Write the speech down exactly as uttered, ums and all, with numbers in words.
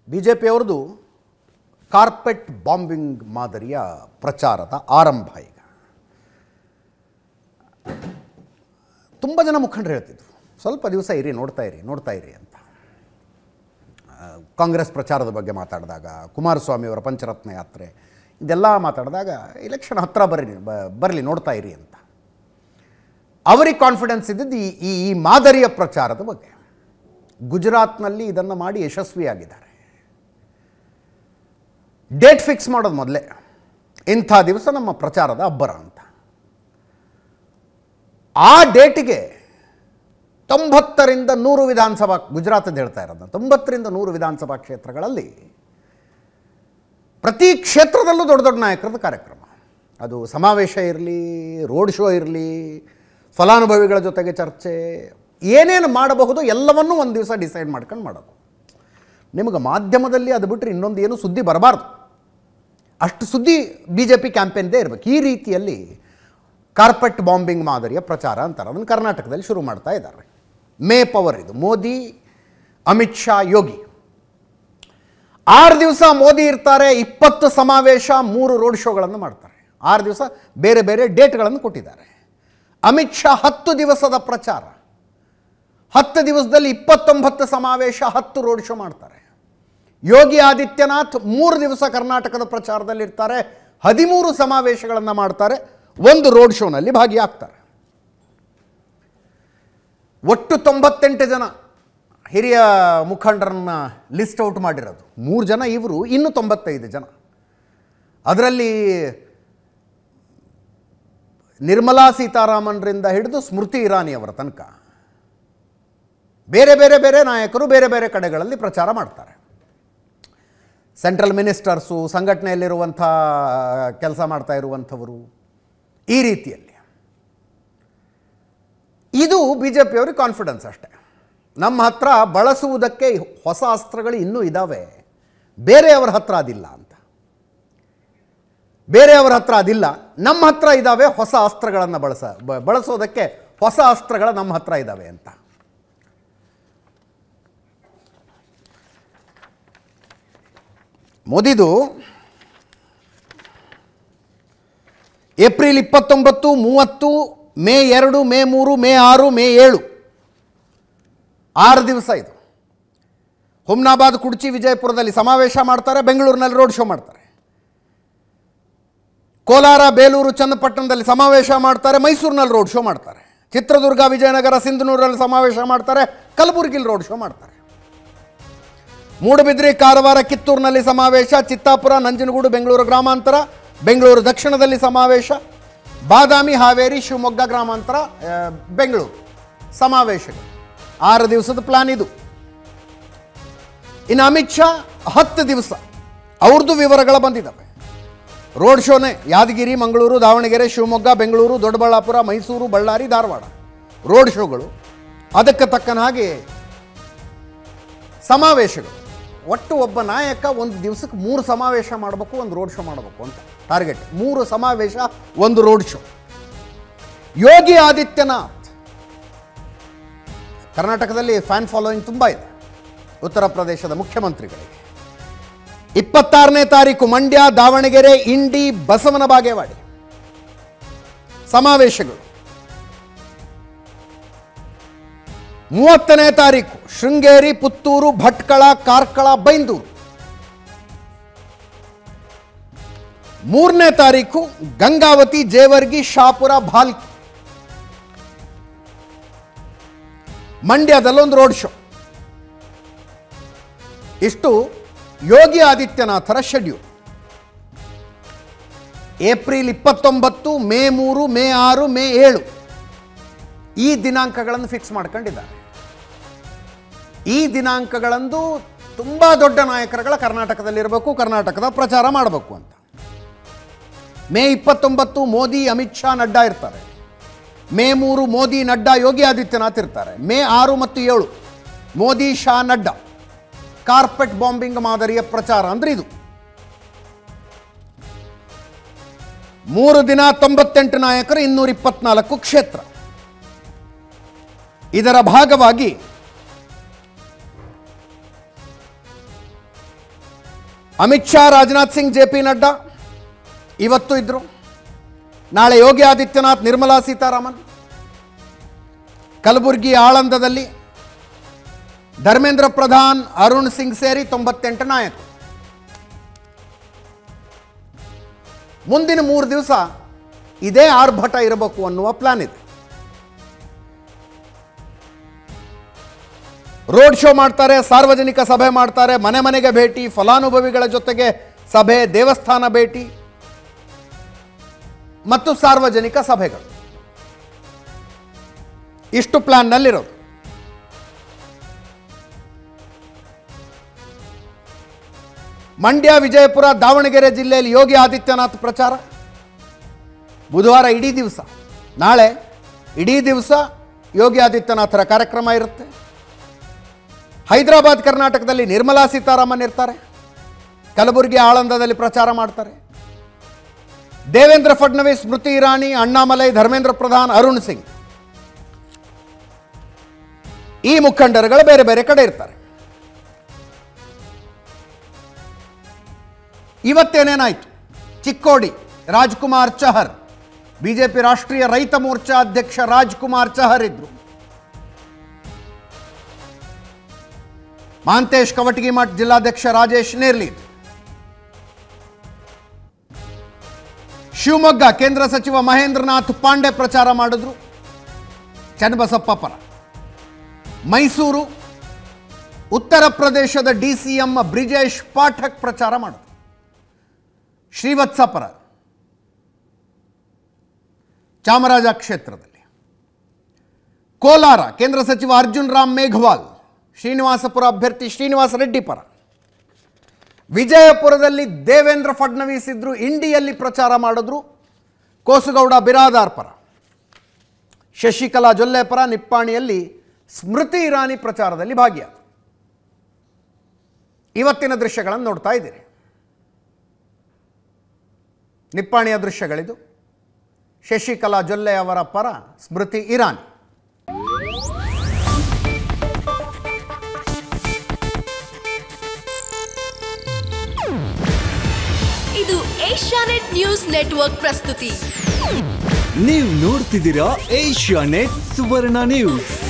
B J ಪಿಯವ್ರದ್ದು carpet bombing ಮಾದರಿಯ ಪ್ರಚಾರದ ಆರಂಭ ಈಗ. ತುಂಬ ಜನ ಮುಖಂಡರು ಹೇಳ್ತಿದ್ರು, ಸ್ವಲ್ಪ ದಿವಸ ಇರಿ, ನೋಡ್ತಾ ಇರಿ ನೋಡ್ತಾ ಇರಿ ಅಂತ. ಕಾಂಗ್ರೆಸ್ ಪ್ರಚಾರದ ಬಗ್ಗೆ ಮಾತಾಡಿದಾಗ, ಕುಮಾರಸ್ವಾಮಿಯವರ ಪಂಚರತ್ನ ಯಾತ್ರೆ ಇದೆಲ್ಲ ಮಾತಾಡಿದಾಗ ಎಲೆಕ್ಷನ್ ಹತ್ತಿರ ಬರ್ರಿ ಬರಲಿ ನೋಡ್ತಾ ಇರಿ ಅಂತ. ಅವರಿಗೆ ಕಾನ್ಫಿಡೆನ್ಸ್ ಇದ್ದಿದ್ದು ಈ ಈ ಈ ಮಾದರಿಯ ಪ್ರಚಾರದ ಬಗ್ಗೆ. ಗುಜರಾತ್ನಲ್ಲಿ ಇದನ್ನು ಮಾಡಿ ಯಶಸ್ವಿಯಾಗಿದ್ದಾರೆ. ಡೇಟ್ ಫಿಕ್ಸ್ ಮಾಡೋದು ಮೊದಲೇ, ಇಂಥ ದಿವಸ ನಮ್ಮ ಪ್ರಚಾರದ ಅಬ್ಬರ ಅಂತ. ಆ ಡೇಟಿಗೆ ತೊಂಬತ್ತರಿಂದ ನೂರು ವಿಧಾನಸಭಾ, ಗುಜರಾತದ್ದು ಹೇಳ್ತಾ ಇರೋದು, ತೊಂಬತ್ತರಿಂದ ನೂರು ವಿಧಾನಸಭಾ ಕ್ಷೇತ್ರಗಳಲ್ಲಿ ಪ್ರತಿ ಕ್ಷೇತ್ರದಲ್ಲೂ ದೊಡ್ಡ ದೊಡ್ಡ ನಾಯಕರದ ಕಾರ್ಯಕ್ರಮ. ಅದು ಸಮಾವೇಶ ಇರಲಿ, ರೋಡ್ ಶೋ ಇರಲಿ, ಫಲಾನುಭವಿಗಳ ಜೊತೆಗೆ ಚರ್ಚೆ, ಏನೇನು ಮಾಡಬಹುದು ಎಲ್ಲವನ್ನೂ ಒಂದು ದಿವಸ ಡಿಸೈಡ್ ಮಾಡ್ಕೊಂಡು ಮಾಡೋದು. ನಿಮಗೆ ಮಾಧ್ಯಮದಲ್ಲಿ ಅದು ಬಿಟ್ಟರೆ ಇನ್ನೊಂದು ಏನು ಸುದ್ದಿ ಬರಬಾರ್ದು, ಅಷ್ಟು ಸುದ್ದಿ ಬಿ ಜೆ ಪಿ ಕ್ಯಾಂಪೇನ್ದೇ ಇರಬೇಕು. ಈ ರೀತಿಯಲ್ಲಿ ಕಾರ್ಪೆಟ್ ಬಾಂಬಿಂಗ್ ಮಾದರಿಯ ಪ್ರಚಾರ ಅಂತಾರೆ. ಅದನ್ನು ಕರ್ನಾಟಕದಲ್ಲಿ ಶುರು ಮಾಡ್ತಾ ಇದ್ದಾರೆ. ಮೇ ಪವರ್ ಇದು. ಮೋದಿ, ಅಮಿತ್ ಶಾ, ಯೋಗಿ. ಆರು ದಿವಸ ಮೋದಿ ಇರ್ತಾರೆ, ಇಪ್ಪತ್ತು ಸಮಾವೇಶ, ಮೂರು ರೋಡ್ ಶೋಗಳನ್ನು ಮಾಡ್ತಾರೆ. ಆರು ದಿವಸ ಬೇರೆ ಬೇರೆ ಡೇಟ್ಗಳನ್ನು ಕೊಟ್ಟಿದ್ದಾರೆ. ಅಮಿತ್ ಶಾ ಹತ್ತು ದಿವಸದ ಪ್ರಚಾರ, ಹತ್ತು ದಿವಸದಲ್ಲಿ ಇಪ್ಪತ್ತೊಂಬತ್ತು ಸಮಾವೇಶ, ಹತ್ತು ರೋಡ್ ಶೋ ಮಾಡ್ತಾರೆ. ಯೋಗಿ ಆದಿತ್ಯನಾಥ್ ಮೂರು ದಿವಸ ಕರ್ನಾಟಕದ ಪ್ರಚಾರದಲ್ಲಿರ್ತಾರೆ, ಹದಿಮೂರು ಸಮಾವೇಶಗಳನ್ನು ಮಾಡ್ತಾರೆ, ಒಂದು ರೋಡ್ ಶೋನಲ್ಲಿ ಭಾಗಿಯಾಗ್ತಾರೆ. ಒಟ್ಟು ತೊಂಬತ್ತೆಂಟು ಜನ ಹಿರಿಯ ಮುಖಂಡರನ್ನ ಲಿಸ್ಟ್ ಔಟ್ ಮಾಡಿರೋದು. ಮೂರು ಜನ ಇವರು, ಇನ್ನು ತೊಂಬತ್ತೈದು ಜನ. ಅದರಲ್ಲಿ ನಿರ್ಮಲಾ ಸೀತಾರಾಮನ್ರಿಂದ ಹಿಡಿದು ಸ್ಮೃತಿ ಇರಾನಿಯವರ ತನಕ ಬೇರೆ ಬೇರೆ ಬೇರೆ ನಾಯಕರು ಬೇರೆ ಬೇರೆ ಕಡೆಗಳಲ್ಲಿ ಪ್ರಚಾರ ಮಾಡ್ತಾರೆ. ಸೆಂಟ್ರಲ್ ಮಿನಿಸ್ಟರ್ಸು, ಸಂಘಟನೆಯಲ್ಲಿರುವಂಥ ಕೆಲಸ ಮಾಡ್ತಾ ಇರುವಂಥವರು, ಈ ರೀತಿಯಲ್ಲಿ. ಇದು ಬಿ ಜೆ ಪಿಯವ್ರಿಗೆ ಕಾನ್ಫಿಡೆನ್ಸ್ ಅಷ್ಟೇ. ನಮ್ಮ ಹತ್ರ ಬಳಸುವುದಕ್ಕೆ ಹೊಸ ಅಸ್ತ್ರಗಳು ಇನ್ನೂ ಇದ್ದಾವೆ, ಬೇರೆಯವರ ಹತ್ರ ಅದಿಲ್ಲ ಅಂತ. ಬೇರೆಯವರ ಹತ್ರ ಅದಿಲ್ಲ, ನಮ್ಮ ಹತ್ರ ಇದ್ದಾವೆ ಹೊಸ ಅಸ್ತ್ರಗಳನ್ನು ಬಳಸ ಬಳಸೋದಕ್ಕೆ ಹೊಸ ಅಸ್ತ್ರಗಳು ನಮ್ಮ ಹತ್ರ ಇದ್ದಾವೆ ಅಂತ. ಮೋದಿದು ಏಪ್ರಿಲ್ ಇಪ್ಪತ್ತೊಂಬತ್ತು, ಮೂವತ್ತು, ಮೇ ಎರಡು, ಮೇ ಮೂರು, ಮೇ ಆರು, ಮೇ ಏಳು, ಆರು ದಿವಸ ಇದು. ಹುಮ್ನಾಬಾದ್, ಕುಡ್ಚಿ, ವಿಜಯಪುರದಲ್ಲಿ ಸಮಾವೇಶ ಮಾಡ್ತಾರೆ, ಬೆಂಗಳೂರಿನಲ್ಲಿ ರೋಡ್ ಶೋ ಮಾಡ್ತಾರೆ. ಕೋಲಾರ, ಬೇಲೂರು, ಚನ್ನಪಟ್ಟಣದಲ್ಲಿ ಸಮಾವೇಶ ಮಾಡ್ತಾರೆ, ಮೈಸೂರಿನಲ್ಲಿ ರೋಡ್ ಶೋ ಮಾಡ್ತಾರೆ. ಚಿತ್ರದುರ್ಗ, ವಿಜಯನಗರ, ಸಿಂಧನೂರಲ್ಲಿ ಸಮಾವೇಶ ಮಾಡ್ತಾರೆ, ಕಲಬುರಗಿಲಿ ರೋಡ್ ಶೋ ಮಾಡ್ತಾರೆ. ಮೂಡುಬಿದ್ರೆ, ಕಾರವಾರ, ಕಿತ್ತೂರಿನಲ್ಲಿ ಸಮಾವೇಶ, ಚಿತ್ತಾಪುರ, ನಂಜನಗೂಡು, ಬೆಂಗಳೂರು ಗ್ರಾಮಾಂತರ, ಬೆಂಗಳೂರು ದಕ್ಷಿಣದಲ್ಲಿ ಸಮಾವೇಶ, ಬಾದಾಮಿ, ಹಾವೇರಿ, ಶಿವಮೊಗ್ಗ ಗ್ರಾಮಾಂತರ, ಬೆಂಗಳೂರು ಸಮಾವೇಶಗಳು. ಆರು ದಿವಸದ ಪ್ಲಾನ್ ಇದು. ಇನ್ನು ಅಮಿತ್ ಶಾ ಹತ್ತು ದಿವಸ, ಅವ್ರದ್ದು ವಿವರಗಳು ಬಂದಿದ್ದಾವೆ. ರೋಡ್ ಶೋನೇ ಯಾದಗಿರಿ, ಮಂಗಳೂರು, ದಾವಣಗೆರೆ, ಶಿವಮೊಗ್ಗ, ಬೆಂಗಳೂರು, ದೊಡ್ಡಬಳ್ಳಾಪುರ, ಮೈಸೂರು, ಬಳ್ಳಾರಿ, ಧಾರವಾಡ ರೋಡ್ ಶೋಗಳು. ಅದಕ್ಕೆ ತಕ್ಕನ ಹಾಗೆ ಸಮಾವೇಶಗಳು. ಒಟ್ಟು ಒಬ್ಬ ನಾಯಕ ಒಂದು ದಿವಸಕ್ಕೆ ಮೂರು ಸಮಾವೇಶ ಮಾಡಬೇಕು, ಒಂದು ರೋಡ್ ಶೋ ಮಾಡಬೇಕು ಅಂತ ಟಾರ್ಗೆಟ್. ಮೂರು ಸಮಾವೇಶ, ಒಂದು ರೋಡ್ ಶೋ. ಯೋಗಿ ಆದಿತ್ಯನಾಥ್ ಕರ್ನಾಟಕದಲ್ಲಿ ಫ್ಯಾನ್ ಫಾಲೋಯಿಂಗ್ ತುಂಬ ಇದೆ, ಉತ್ತರ ಪ್ರದೇಶದ ಮುಖ್ಯಮಂತ್ರಿಗಳಿಗೆ. ಇಪ್ಪತ್ತಾರನೇ ತಾರೀಕು ಮಂಡ್ಯ, ದಾವಣಗೆರೆ, ಇಂಡಿ, ಬಸವನ ಬಾಗೇವಾಡಿ ಸಮಾವೇಶಗಳು. ಮೂವತ್ತನೇ ತಾರೀಕು ಶೃಂಗೇರಿ, ಪುತ್ತೂರು, ಭಟ್ಕಳ, ಕಾರ್ಕಳ, ಬೈಂದೂರು. ಮೂರನೇ ತಾರೀಕು ಗಂಗಾವತಿ, ಜೇವರ್ಗಿ, ಶಾಪುರ, ಭಾಲ್ಕಿ. ಮಂಡ್ಯದಲ್ಲೊಂದು ರೋಡ್ ಶೋ. ಇಷ್ಟು ಯೋಗಿ ಆದಿತ್ಯನಾಥರ ಶೆಡ್ಯೂಲ್. ಏಪ್ರಿಲ್ ಇಪ್ಪತ್ತೊಂಬತ್ತು, ಮೇ ಮೂರು, ಮೇ ಆರು, ಮೇ ಏಳು ಈ ದಿನಾಂಕಗಳನ್ನು ಫಿಕ್ಸ್ ಮಾಡ್ಕೊಂಡಿದ್ದಾರೆ. ಈ ದಿನಾಂಕಗಳಂದು ತುಂಬ ದೊಡ್ಡ ನಾಯಕರುಗಳ ಕರ್ನಾಟಕದಲ್ಲಿರಬೇಕು, ಕರ್ನಾಟಕದ ಪ್ರಚಾರ ಮಾಡಬೇಕು ಅಂತ. ಮೇ ಇಪ್ಪತ್ತೊಂಬತ್ತು ಮೋದಿ, ಅಮಿತ್ ಶಾ, ನಡ್ಡಾ ಇರ್ತಾರೆ. ಮೇ ಮೂರು ಮೋದಿ, ನಡ್ಡಾ, ಯೋಗಿ ಆದಿತ್ಯನಾಥ್ ಇರ್ತಾರೆ. ಮೇ ಆರು ಮತ್ತು ಏಳು ಮೋದಿ, ಶಾ, ನಡ್ಡಾ. ಕಾರ್ಪೆಟ್ ಬಾಂಬಿಂಗ್ ಮಾದರಿಯ ಪ್ರಚಾರ ಅಂದ್ರೆ ಇದು. ಮೂರು ದಿನ, ತೊಂಬತ್ತೆಂಟು ನಾಯಕರು, ಇನ್ನೂರ ಇಪ್ಪತ್ನಾಲ್ಕು ಕ್ಷೇತ್ರ. ಇದರ ಭಾಗವಾಗಿ ಅಮಿತ್ ಶಾ, ರಾಜನಾಥ್ ಸಿಂಗ್, ಜೆ ಪಿ ನಡ್ಡಾ ಇವತ್ತು ಇದ್ದರು. ನಾಳೆ ಯೋಗಿ ಆದಿತ್ಯನಾಥ್, ನಿರ್ಮಲಾ ಸೀತಾರಾಮನ್. ಕಲಬುರಗಿ ಆಳಂದದಲ್ಲಿ ಧರ್ಮೇಂದ್ರ ಪ್ರಧಾನ್, ಅರುಣ್ ಸಿಂಗ್ ಸೇರಿ ತೊಂಬತ್ತೆಂಟು ನಾಯಕರು. ಮುಂದಿನ ಮೂರು ದಿವಸ ಇದೇ ಆರ್ಭಟ ಇರಬೇಕು ಅನ್ನುವ ಪ್ಲಾನ್ ಇದೆ. ರೋಡ್ ಶೋ ಮಾಡ್ತಾರೆ, ಸಾರ್ವಜನಿಕ ಸಭೆ ಮಾಡ್ತಾರೆ, ಮನೆ ಮನೆಗೆ ಭೇಟಿ, ಫಲಾನುಭವಿಗಳ ಜೊತೆಗೆ ಸಭೆ, ದೇವಸ್ಥಾನ ಭೇಟಿ ಮತ್ತು ಸಾರ್ವಜನಿಕ ಸಭೆಗಳು. ಇಷ್ಟು ಪ್ಲಾನ್ನಲ್ಲಿರೋದು. ಮಂಡ್ಯ, ವಿಜಯಪುರ, ದಾವಣಗೆರೆ ಜಿಲ್ಲೆಯಲ್ಲಿ ಯೋಗಿ ಆದಿತ್ಯನಾಥ್ ಪ್ರಚಾರ ಬುಧವಾರ ಇಡೀ ದಿವಸ. ನಾಳೆ ಇಡೀ ದಿವಸ ಯೋಗಿ ಆದಿತ್ಯನಾಥರ ಕಾರ್ಯಕ್ರಮ ಇರುತ್ತೆ. ಹೈದರಾಬಾದ್, ಕರ್ನಾಟಕದಲ್ಲಿ ನಿರ್ಮಲಾ ಸೀತಾರಾಮನ್ ಇರ್ತಾರೆ. ಕಲಬುರಗಿ, ಆಳಂದದಲ್ಲಿ ಪ್ರಚಾರ ಮಾಡ್ತಾರೆ. ದೇವೇಂದ್ರ ಫಡ್ನವೀಸ್, ಸ್ಮೃತಿ ಇರಾನಿ, ಅಣ್ಣಾಮಲೈ, ಧರ್ಮೇಂದ್ರ ಪ್ರಧಾನ್, ಅರುಣ್ ಸಿಂಗ್ ಈ ಮುಖಂಡರುಗಳು ಬೇರೆ ಬೇರೆ ಕಡೆ ಇರ್ತಾರೆ. ಇವತ್ತೇನೇನಾಯಿತು? ಚಿಕ್ಕೋಡಿ ರಾಜ್ಕುಮಾರ್ ಚಹರ್, ಬಿಜೆಪಿ ರಾಷ್ಟ್ರೀಯ ರೈತ ಮೋರ್ಚಾ ಅಧ್ಯಕ್ಷ ರಾಜ್ಕುಮಾರ್ ಚಹರ್ ಇದ್ರು. ಮಹಾಂತೇಶ್ ಕವಟಗಿಮಠ್, ಜಿಲ್ಲಾಧ್ಯಕ್ಷ ರಾಜೇಶ್ ನೇರ್ಲಿ. ಶಿವಮೊಗ್ಗ ಕೇಂದ್ರ ಸಚಿವ ಮಹೇಂದ್ರನಾಥ್ ಪಾಂಡೆ ಪ್ರಚಾರ ಮಾಡಿದ್ರು, ಚನ್ನಬಸಪ್ಪ ಪರ. ಮೈಸೂರು, ಉತ್ತರ ಪ್ರದೇಶದ D C M Brijesh Pathak ಪ್ರಚಾರ ಮಾಡಿದ್ರು, ಶ್ರೀವತ್ಸ ಪರ. ಚಾಮರಾಜ ಕ್ಷೇತ್ರದಲ್ಲಿ ಕೋಲಾರ, ಕೇಂದ್ರ ಸಚಿವ ಅರ್ಜುನ್ ರಾಮ್ ಮೇಘವಾಲ್, ಶ್ರೀನಿವಾಸಪುರ ಅಭ್ಯರ್ಥಿ ಶ್ರೀನಿವಾಸ ರೆಡ್ಡಿ ಪರ. ವಿಜಯಪುರದಲ್ಲಿ ದೇವೇಂದ್ರ ಫಡ್ನವೀಸ್ ಇದ್ರು, ಇಂಡಿಯಲ್ಲಿ ಪ್ರಚಾರ ಮಾಡಿದ್ರು, ಕೋಸುಗೌಡ ಬಿರಾದಾರ್ ಪರ. ಶಶಿಕಲಾ ಜೊಲ್ಲೆ ಪರ. ನಿಪ್ಪಾಣಿಯಲ್ಲಿ ಸ್ಮೃತಿ ಇರಾನಿ ಪ್ರಚಾರದಲ್ಲಿ ಭಾಗಿಯಾದರು. ಇವತ್ತಿನ ದೃಶ್ಯಗಳನ್ನು ನೋಡ್ತಾ ಇದ್ದೀರಿ. ನಿಪ್ಪಾಣಿಯ ದೃಶ್ಯಗಳಿದು. ಶಶಿಕಲಾ ಜೊಲ್ಲೆ ಅವರ ಪರ ಸ್ಮೃತಿ ಇರಾನಿ. ಇದು ಏಷ್ಯಾನೆಟ್ ನ್ಯೂಸ್ ನೆಟ್ವರ್ಕ್ ಪ್ರಸ್ತುತಿ. ನೀವು ನೋಡ್ತಿದ್ದೀರಾ ಏಷ್ಯಾನೆಟ್ ಸುವರ್ಣ ನ್ಯೂಸ್.